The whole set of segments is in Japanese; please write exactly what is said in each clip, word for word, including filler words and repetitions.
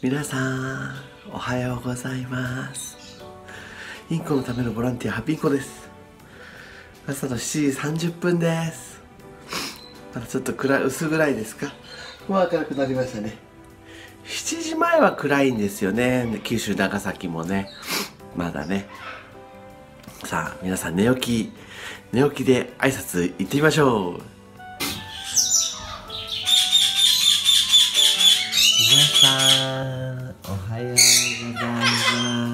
皆さんおはようございます。インコのためのボランティアハピンコです。朝のしちじさんじゅっぷんです。まだちょっと暗い薄暗いですか。もう明るくなりましたね。しちじまえは暗いんですよね。九州長崎もねまだね。さあ皆さん寝起き寝起きで挨拶行ってみましょう。皆さんおはようございます。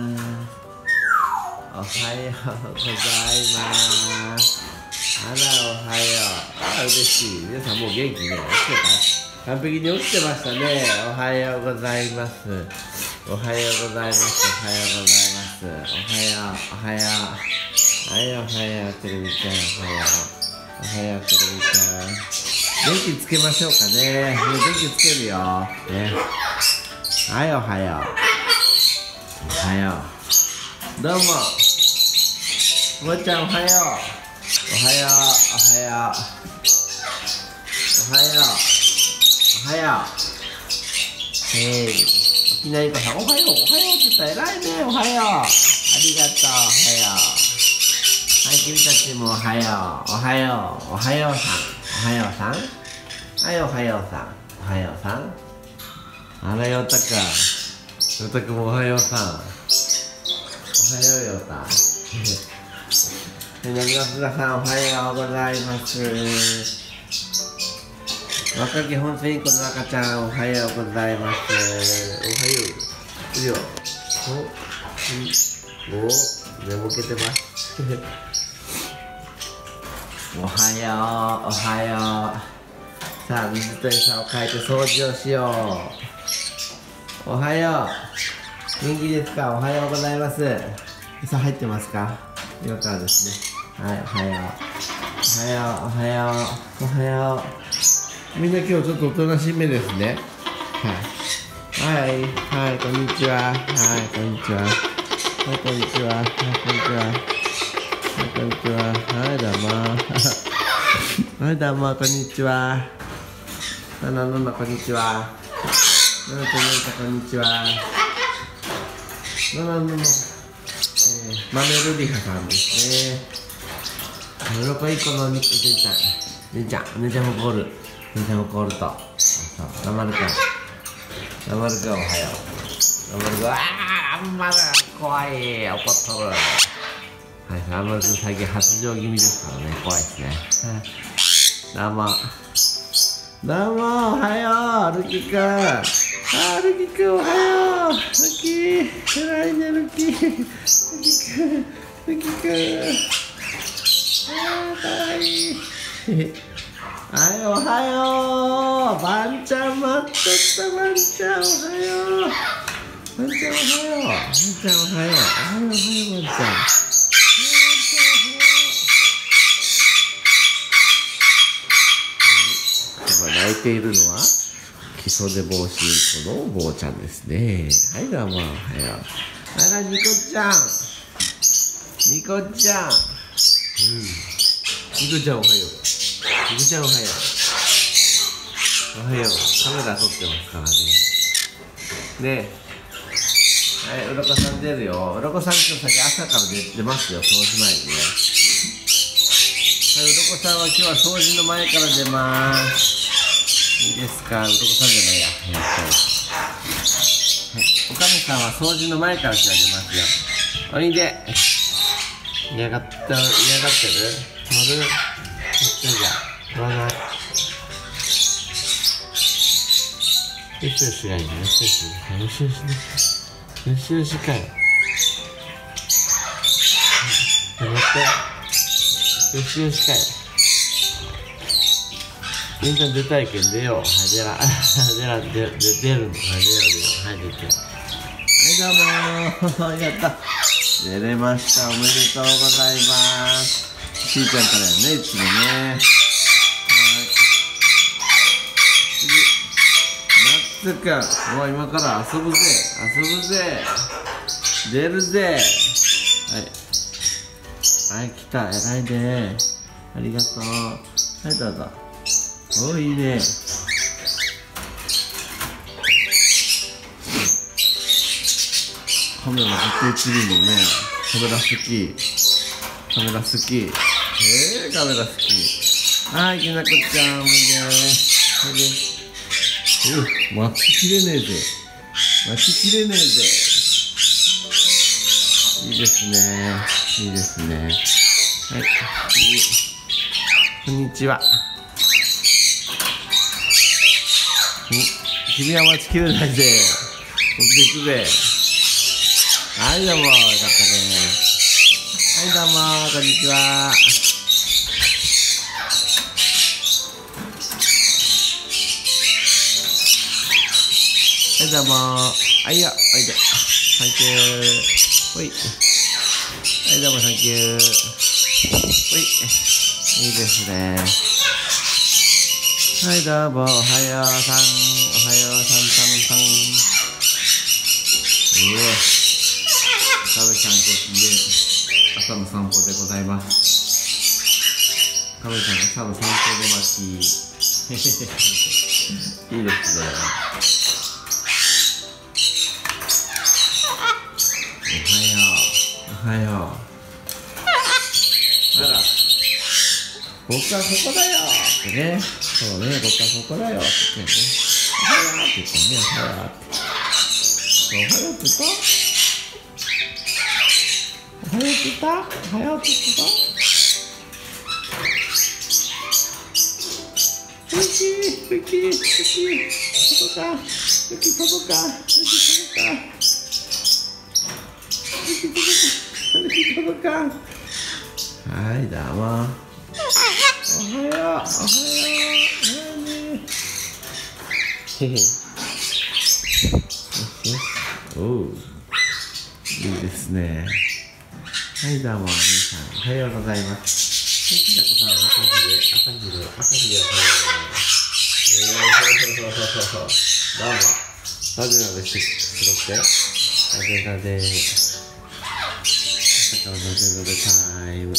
おはようございます。あらおはよう。あら嬉しい。皆さんもう元気ね。起きてた？完璧に起きてましたね。おはようございます。おはようございます。おはようございます。おはようおはよう。はいおはようてるみちゃん。おはよう。おはようてるみちゃん。電気つけましょうかね。もう電気つけるよ。ね。はいおはよう。おはよう。どうも。もーちゃんおはよう。おはよう。おはよう。おはよう。おはよう。えー、いきなりこさんおはようおはようって言ったら偉いね。おはよう。ありがとう。おはよう。はい、君たちもおはよう。おはよう。おはようさん。おはようさん。はい、おはようさん。おはようさん。あら、よたか。よたくもおはようさん。おはようよた。みなみなさん、おはようございます。若き本線インコの赤ちゃん、おはようございます。おはよう。いいよ。お、お、眠けてます。おはよう、おはよう。さあ、水と餌を変えて掃除をしよう。おはよう。元気ですか？おはようございます。餌入ってますか？今からですね。はい、おはよう。おはよう、おはよう。おはよう。みんな今日ちょっとおとなしめですね。はい。はい、はい、こんにちは。はい、こんにちは。はい、こんにちは。はい、こんにちは。はい、こんにちは。はい、どうも。はい、どうも、こんにちは。なななな、こんにちは。ななちゃん、ななちゃん、こんにちは。なななな、えー、マネルリハさんですね。うろこいっこのお肉、ねんちゃん。ねんちゃん、ねんちゃんもゴール。ねんちゃんもゴールと。そう、頑張るか。頑張るか、おはよう。頑張るか。あー、あんまだ、怖い。怒っとる。はい、あんまり最近発情気味ですからね、怖いですね。どうも。どうも、おはよう、ルキくん。あー、ルキくん、おはよう。ルキ、偉いね、ルキ。ルキくん、ルキくん。あー、かわいい。はい、おはよう。バンちゃん待っとった、バンちゃん、おはよう。バンちゃん、おはよう。バンちゃん、おはよう。おはよう、おはよう、バンちゃん。泣いているのは木曽帽子インコの坊ちゃんですね。はい、どうもおはよう。あら、ニコちゃん、ニコちゃん、うん、ニコちゃんおはよう。ニコちゃんおはよう。おはよう。カメラ撮ってますからね。ねえ、はい、うろこさん出るよ。うろこさん今日先朝から出出ますよ、掃除前にね。はい、うろこさんは今日は掃除の前から出ます。いいですか？うろこさんじゃないや。はい、おかみさんは掃除の前から今日は出ますよ。おいで。嫌がった、嫌がってる？乗る？乗ってるじゃん。乗らない。よしよしがいいね。よしよし。よしよしね。よしよしかよ。乗って。よしよしかよ。みんな出たいけん出よう。はい、出ら、出ら、出、出、出るの。はい、出よう、出よう。はい、出て。はい、どうもー。ありがとう。出れました。おめでとうございます。しーちゃんからやね、いつもね。はい。次。ナッツくん。もう今から遊ぶぜ。遊ぶぜ。出るぜ。はい。はい、来た。偉いね。ありがとう。はい、どうぞ。お、いいね。 カメラずっと映るのね。カメラ好き。カメラ好き。えー、カメラ好き。はい、きなこちゃん、おいで。おいで。う、待ちきれねえぜ。待ちきれねえぜ。いいですね。いいですね。はい。こんにちは。君は待ちきれないぜ。僕で行くぜ。はい、どうも、よかったね。はい、どうも、こんにちは。はい、どうも。はいよ、おいで。サンキュー。ほい。はい、どうも、サンキュー。ほい。いいですね。はい、どうも、おはようさん。おはようさんさんさん。うわ。カメさんご機嫌。朝の散歩でございます。カメさん朝の散歩で巻き。いいですね。おはよう。おはよう。あら。僕はここだよってね。そうね、僕はここだよって言ってね。おはようって言ってね、おはようって。おはようって言った？おはようって言った？おはようって言った？ふき、ふき、ふき、飛ぶか、ふき飛ぶか、ふき飛ぶか、ふき飛ぶか、ふき飛ぶか。はい、どうも。おはよう、おはよう、おはようね。へへ。おう、いいですね。はい、どうも、皆さん、おはようございます。はい、きなこさん、朝日で、朝日で、朝日でおはようございます。えー、どうも、なぜなでしろってなぜなで、朝からなぜなでタイム。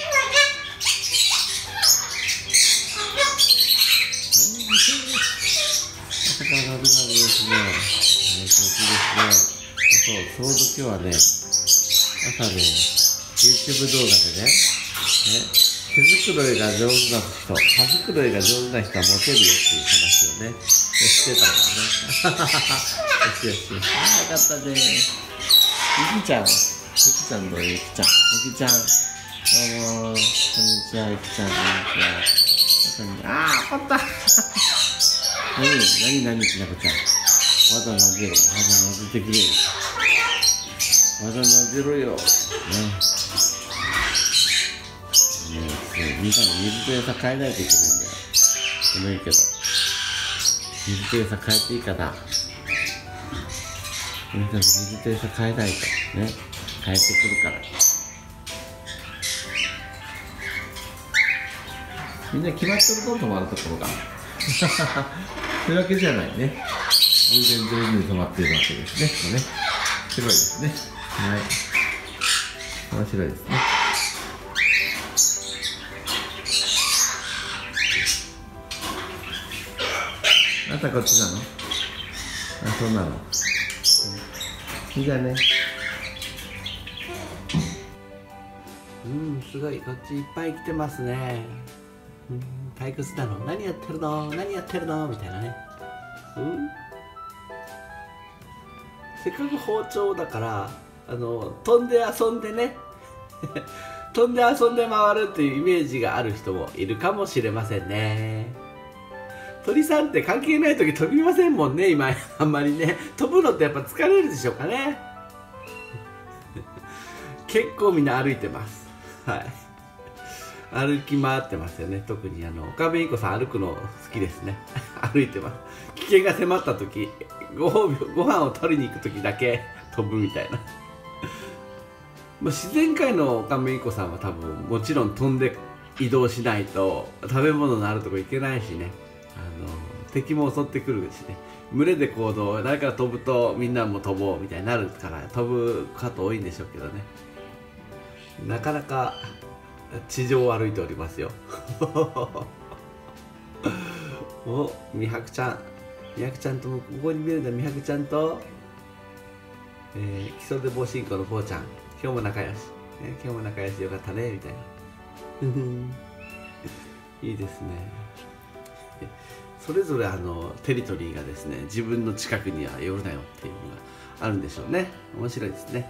朝からなぜなでですね。はい、気持ちいいですね。あ、そう、ちょうど今日はね、朝ね、YouTube 動画でね、ね、手作りが上手な人、歯作りが上手な人はモテるよっていう話をね、してたんだね。よしよし。ああ、よかったね。ゆきちゃん。ゆきちゃんどう？ゆきちゃん。ゆきちゃん。どうもー。こんにちは、ゆきちゃん。こんにちは。ああ、よかった。何、何、何、きなこちゃん。まだ投げろ。まだ投げてくれ。まだ投げろよ。ね。ねえ、みんなに水と餌変えないといけないんだよ。ごめんけど。水と餌変えていいかな。みんなに水と餌変えないと。ね。変えてくるから。みんな決まってると止まるところが。そういうわけじゃないね。偶然上手に止まっているわけですね。ここね。白いですね。はい。面白いですね。あんたこっちなの？あ、そうなの。いいじゃね。うん、すごい。こっちいっぱい来てますね。うん、退屈なの？何やってるの？何やってるの？みたいなね。うん。せっかく包丁だから、あの、飛んで遊んでね。飛んで遊んで回るっていうイメージがある人もいるかもしれませんね。鳥さんって関係ない時飛びませんもんね、今。あんまりね。飛ぶのってやっぱ疲れるでしょうかね。結構みんな歩いてます。はい。歩き回ってますよね。特にあの、岡部いこさん歩くの好きですね。歩いてます。危険が迫った時、ご褒美、ご飯を取りに行く時だけ飛ぶみたいな。まあ自然界の岡部いこさんは多分もちろん飛んで移動しないと食べ物のあるとこ行けないしね。あの、敵も襲ってくるしね。群れで行動、誰かが飛ぶとみんなも飛ぼうみたいになるから飛ぶ方多いんでしょうけどね。なかなか地上を歩いておりますよ。お、みはくちゃん。みはくちゃんともここに見えるんだ、みはくちゃんとえー、木曽でぼうしんこのぽーちゃん、今日も仲良し、ね、今日も仲良しでよかったねみたいないいですね。それぞれあのテリトリーがですね、自分の近くには寄るなよっていうのがあるんでしょうね。面白いですね。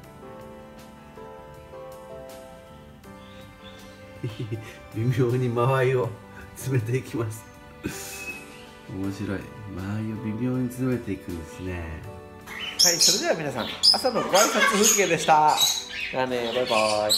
微妙に間合いを詰めていきます。面白い。間合いを微妙に詰めていくんですね。 はい、それでは皆さん、朝のご挨拶風景でした。じゃあね、バイバイ。